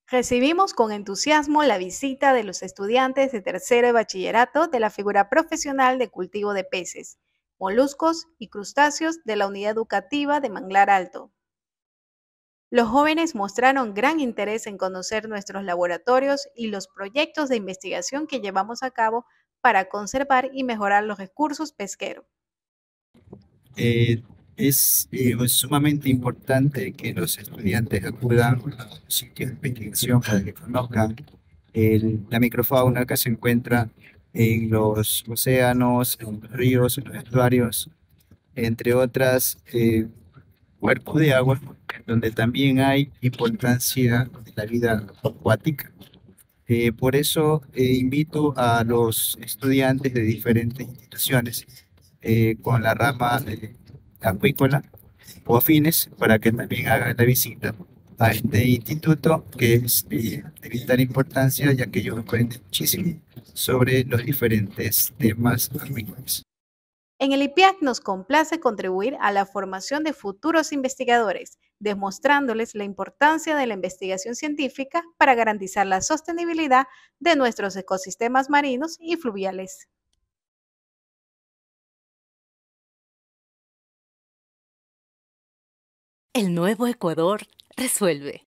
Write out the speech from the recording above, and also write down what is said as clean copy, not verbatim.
Recibimos con entusiasmo la visita de los estudiantes de tercero de bachillerato de la figura profesional de cultivo de peces, moluscos y crustáceos de la unidad educativa de Manglar Alto. Los jóvenes mostraron gran interés en conocer nuestros laboratorios y los proyectos de investigación que llevamos a cabo para conservar y mejorar los recursos pesqueros. Eh, es sumamente importante que los estudiantes acudan a los sitios de investigación para que conozcan la microfauna que se encuentra en los océanos, en los ríos, en los estuarios, entre otras cuerpos de agua, donde también hay importancia de la vida acuática. Por eso invito a los estudiantes de diferentes instituciones con la rama acuícola o afines para que también hagan la visita a este instituto que es de vital importancia ya que ellos aprenden muchísimo sobre los diferentes temas acuícolas. En el IPIAC nos complace contribuir a la formación de futuros investigadores, demostrándoles la importancia de la investigación científica para garantizar la sostenibilidad de nuestros ecosistemas marinos y fluviales. El nuevo Ecuador resuelve.